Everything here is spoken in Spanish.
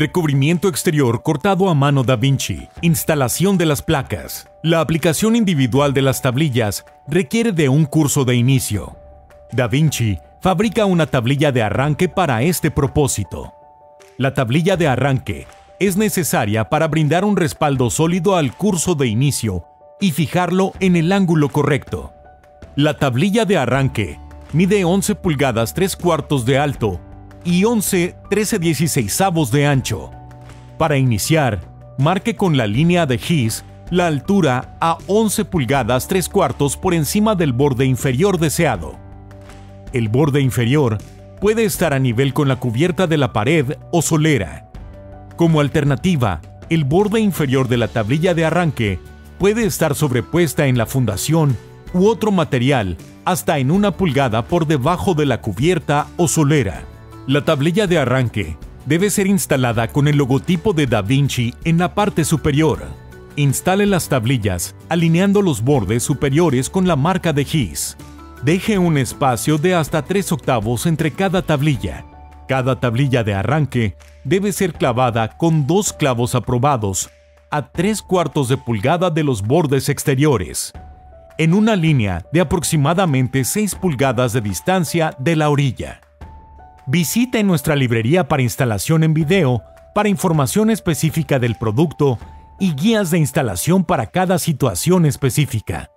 Recubrimiento exterior cortado a mano Da Vinci. Instalación de las placas. La aplicación individual de las tablillas requiere de un curso de inicio. Da Vinci fabrica una tablilla de arranque para este propósito. La tablilla de arranque es necesaria para brindar un respaldo sólido al curso de inicio y fijarlo en el ángulo correcto. La tablilla de arranque mide 11 pulgadas 3/4 de alto y 11 13/16 de ancho. Para iniciar, marque con la línea de Gis la altura a 11 pulgadas 3/4 por encima del borde inferior deseado. El borde inferior puede estar a nivel con la cubierta de la pared o solera. Como alternativa, el borde inferior de la tablilla de arranque puede estar sobrepuesta en la fundación u otro material hasta en 1 pulgada por debajo de la cubierta o solera. La tablilla de arranque debe ser instalada con el logotipo de Da Vinci en la parte superior. Instale las tablillas alineando los bordes superiores con la marca de Gis. Deje un espacio de hasta 3/8 entre cada tablilla. Cada tablilla de arranque debe ser clavada con 2 clavos aprobados a 3/4 de pulgada de los bordes exteriores, en una línea de aproximadamente 6 pulgadas de distancia de la orilla. Visite nuestra librería para instalación en video para información específica del producto y guías de instalación para cada situación específica.